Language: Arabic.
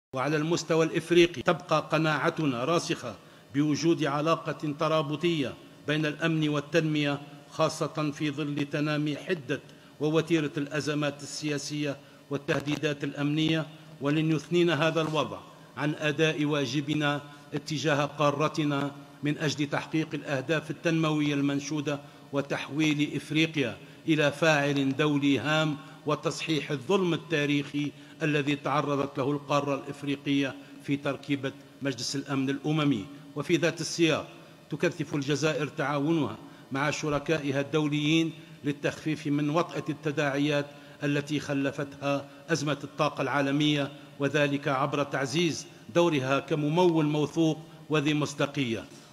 وعلى المستوى الإفريقي تبقى قناعتنا راسخة بوجود علاقة ترابطية بين الأمن والتنمية، خاصة في ظل تنامي حدة ووتيرة الأزمات السياسية والتهديدات الأمنية، ولن يثنينا هذا الوضع عن أداء واجبنا اتجاه قارتنا من أجل تحقيق الأهداف التنموية المنشودة وتحويل إفريقيا إلى فاعل دولي هام وتصحيح الظلم التاريخي الذي تعرضت له القارة الإفريقية في تركيبة مجلس الأمن الأممي. وفي ذات السياق تكثف الجزائر تعاونها مع شركائها الدوليين للتخفيف من وطأة التداعيات التي خلفتها أزمة الطاقة العالمية، وذلك عبر تعزيز دورها كممول موثوق وذي مصداقية.